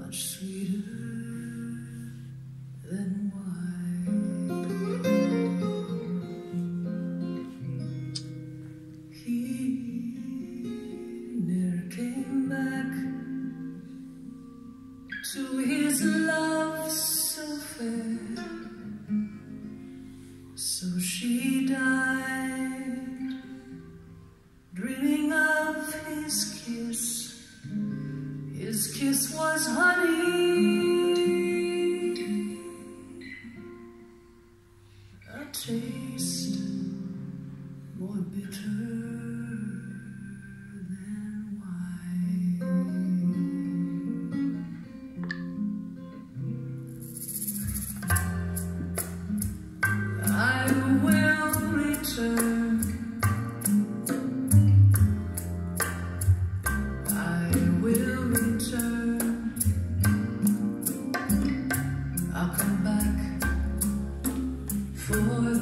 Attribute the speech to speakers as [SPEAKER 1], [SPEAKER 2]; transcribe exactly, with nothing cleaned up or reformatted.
[SPEAKER 1] much sweeter than wine. He never came back to his love so fair, so she died, dreaming of his kiss. His kiss was honey, a taste more bitter than wine. I will return, I will return, I'll come back for